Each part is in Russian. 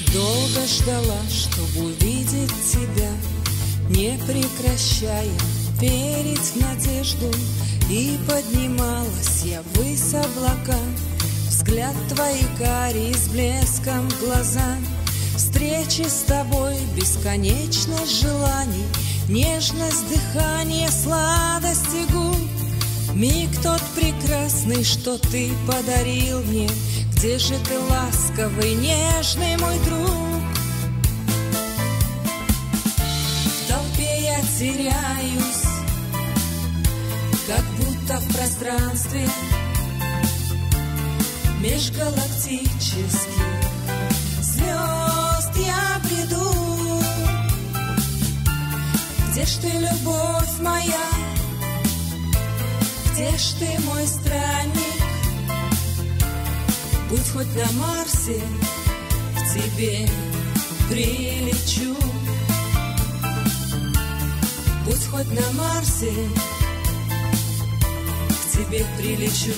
Долго ждала, чтобы увидеть тебя, не прекращая верить в надежду. И поднималась я ввысь облака, взгляд твоих карий с блеском глаза. Встречи с тобой, бесконечность желаний, нежность дыхания, сладости губ. Миг тот прекрасный, что ты подарил мне. Где же ты, ласковый, нежный мой друг? В толпе я теряюсь, как будто в пространстве межгалактических звезд я бреду. Где ж ты, любовь моя? Где ж ты, мой странник? Будь хоть на Марсе, к тебе прилечу. Будь хоть на Марсе, к тебе прилечу.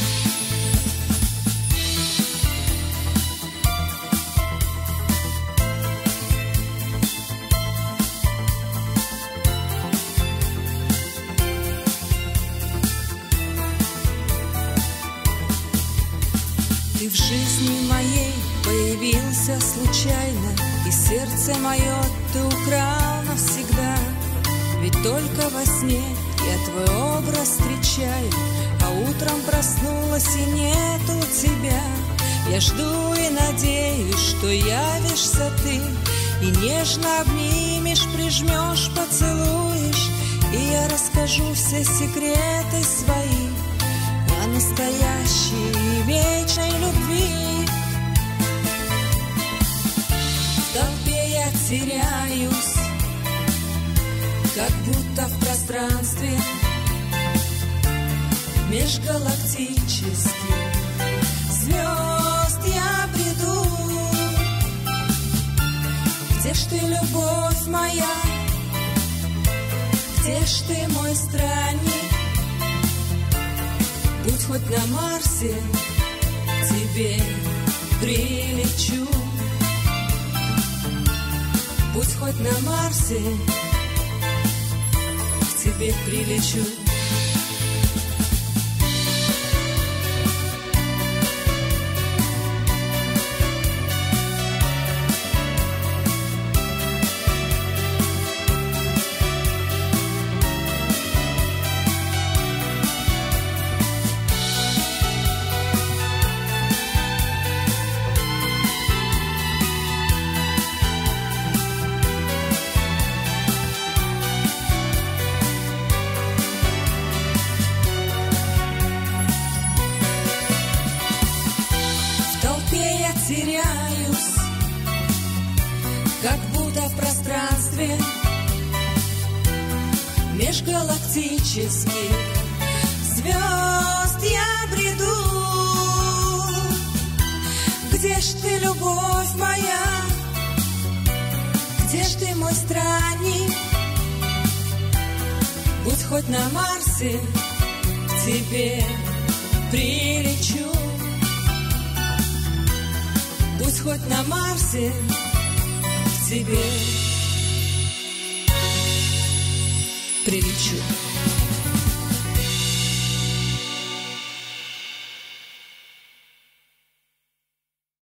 Ты в жизни моей появился случайно, и сердце мое ты украл навсегда. Ведь только во сне я твой образ встречаю, а утром проснулась и нету тебя. Я жду и надеюсь, что явишься ты, и нежно обнимешь, прижмешь, поцелуешь, и я расскажу все секреты свои о настоящей и вечной любви. В толпе я теряюсь, как будто в пространстве межгалактических звезд я бреду. Где ж ты, любовь моя? Где ж ты, мой странник? Будь хоть на Марсе, к тебе прилечу. Будь хоть на Марсе, к тебе прилечу. Теряюсь, как будто в пространстве межгалактических звезд я бреду. Где ж ты, любовь моя? Где ж ты, мой странник? Будь хоть на Марсе, к тебе прилечу. Будь хоть на Марсе, к тебе прилечу.